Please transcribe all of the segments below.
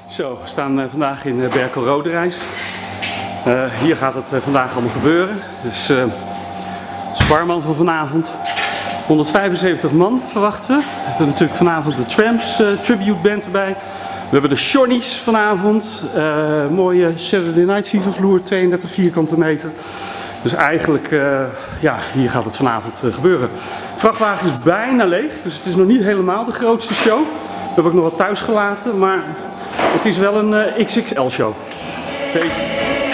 Zo, we staan vandaag in Berkel Roderijs. Hier gaat het vandaag allemaal gebeuren. Dus Sparman voor vanavond. 175 man verwachten we. We hebben natuurlijk vanavond de Tramps Tribute Band erbij. We hebben de Shonnies vanavond. Mooie Saturday Night Fever vloer, 32 vierkante meter. Dus eigenlijk, ja, hier gaat het vanavond gebeuren. De vrachtwagen is bijna leeg, dus het is nog niet helemaal de grootste show. We hebben ook nog wat thuis gelaten, maar het is wel een XXL show. Feest.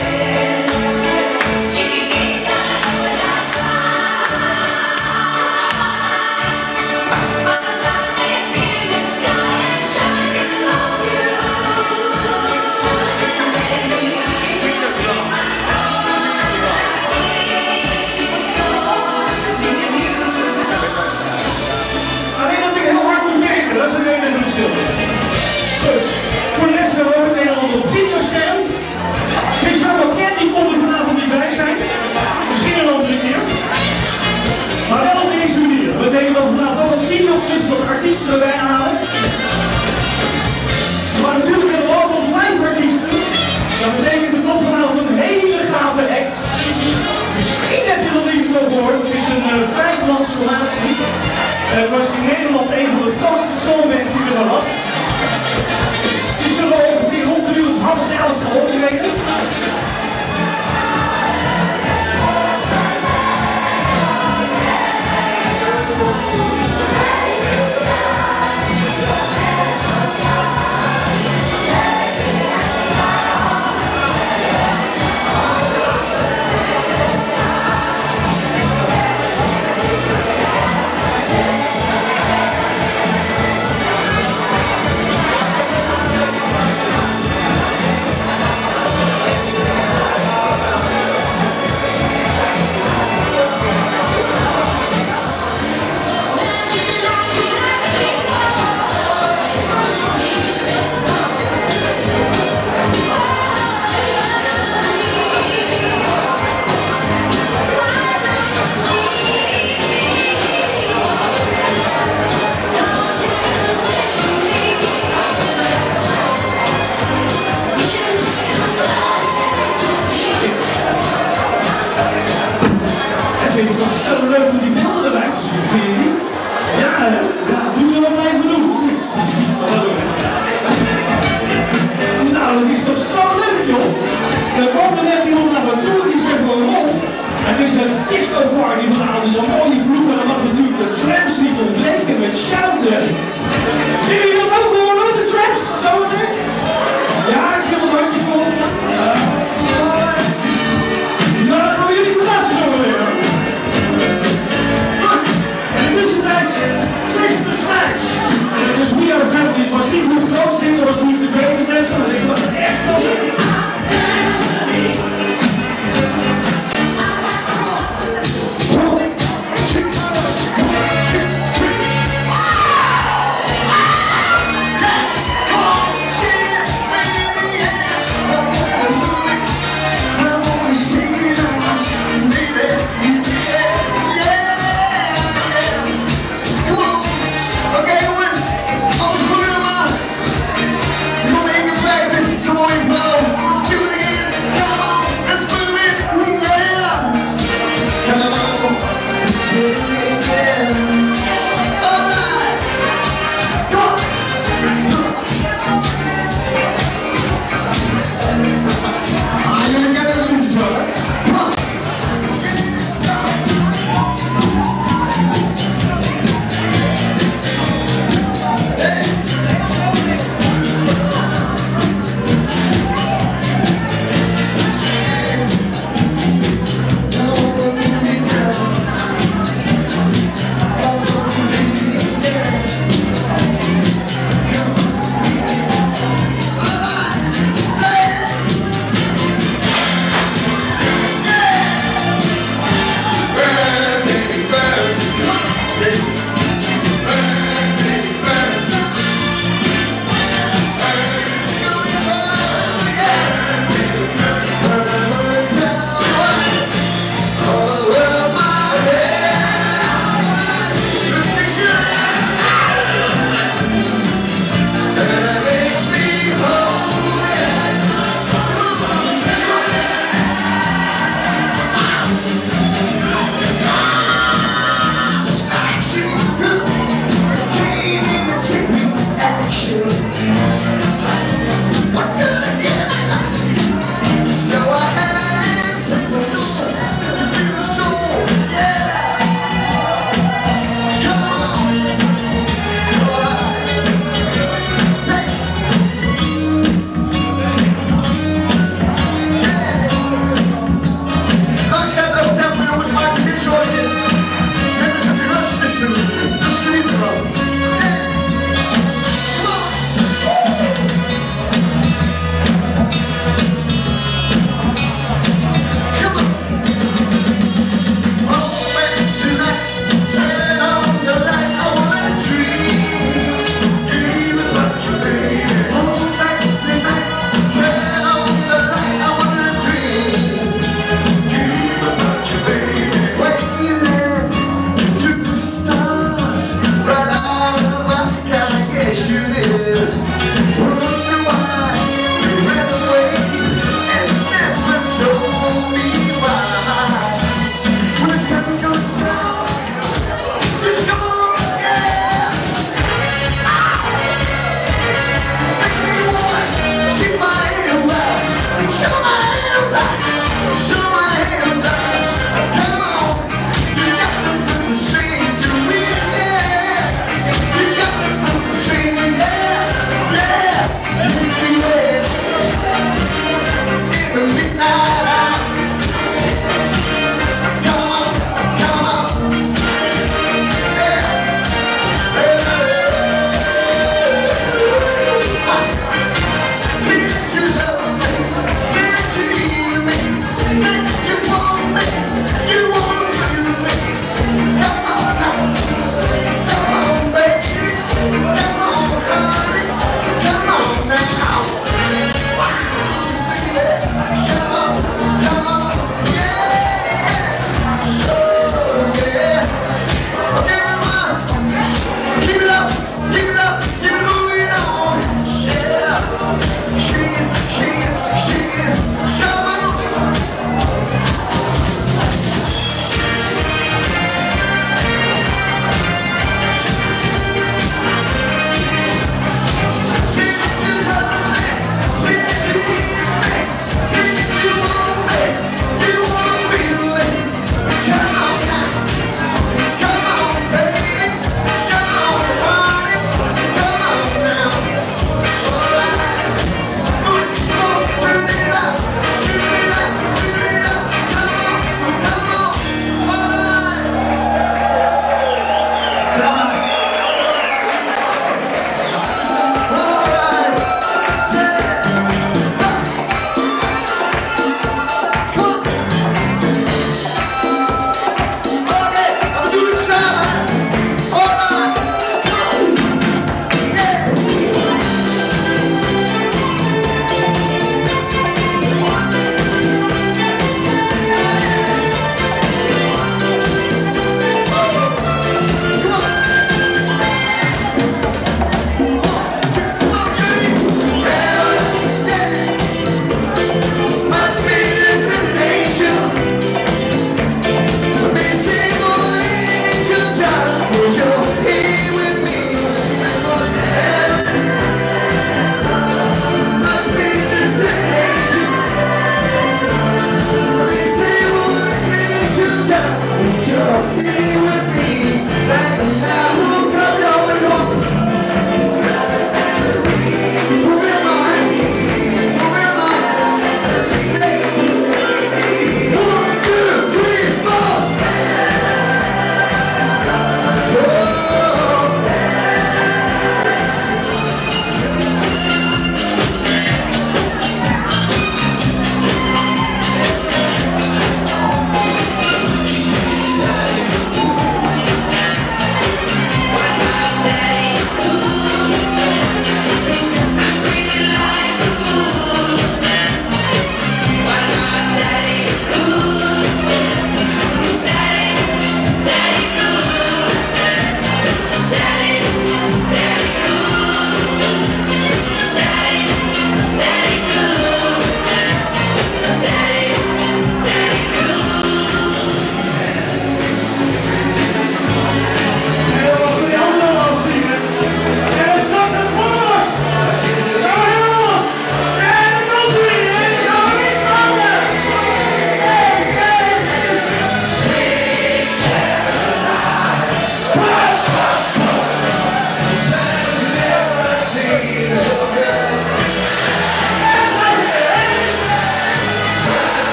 Artiesten erbij halen. Maar natuurlijk hebben we ook nog live artiesten. Dat betekent het nog vanavond een hele gave act. Misschien heb je er nog iets van gehoord. Het is een vijfmans formatie. Het was in Nederland een van de grootste soulbands die er was. Die zullen ongeveer rond de uur of 10:30 gaan optreden. Het is toch zo leuk om die beelden erbij te zien, vind je niet? Ja, hè? Ja, moeten we dat blijven doen? Nou, dat is toch zo leuk, joh? Er kwam er net iemand naar me toe en die zegt van Rolf, het is een disco party vanavond, dus een mooie vloer, en dan mag natuurlijk de Tramps niet ontbreken met shouten. Zien jullie dat ook horen, de Tramps? Zo meteen? Ja, ik zie wel handjes voor. Nou, dan gaan we jullie verrassen zo meteen. In de tussentijd, 6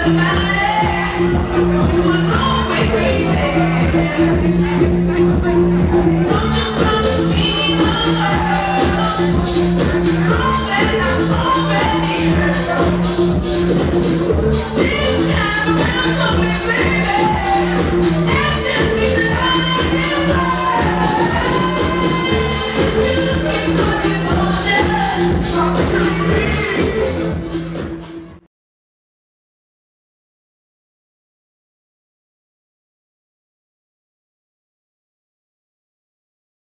Don't you promise me no